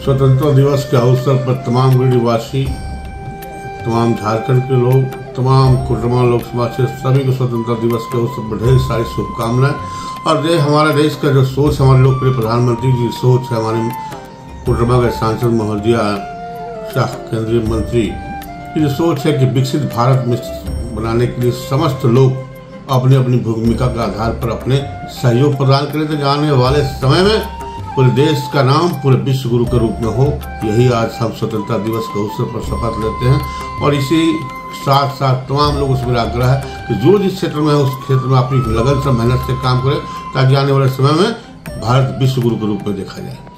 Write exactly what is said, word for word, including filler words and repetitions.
स्वतंत्रता दिवस के अवसर पर तमाम गिरिडीहवासी, तमाम झारखंड के लोग, तमाम कोडरमा लोकसभा से सभी को स्वतंत्रता दिवस के अवसर पर ढेर सारी शुभकामनाएं। और देश हमारा देश का जो सोच, हमारे लोकप्रिय प्रधानमंत्री जी की सोच है, हमारे कोडरमा के सांसद महोदया, शाह केंद्रीय मंत्री की जो सोच है कि विकसित भारत में बनाने के लिए समस्त लोग अपनी अपनी भूमिका के आधार पर अपने सहयोग प्रदान करें, तो आने वाले समय में पूरे देश का नाम पूरे विश्व गुरु के रूप में हो। यही आज हम स्वतंत्रता दिवस के अवसर पर शपथ लेते हैं। और इसी साथ साथ तमाम लोगों से मेरा आग्रह है कि जो जिस क्षेत्र में है उस क्षेत्र में अपनी लगन से, मेहनत से काम करें, ताकि आने वाले समय में भारत विश्व गुरु के रूप में देखा जाए।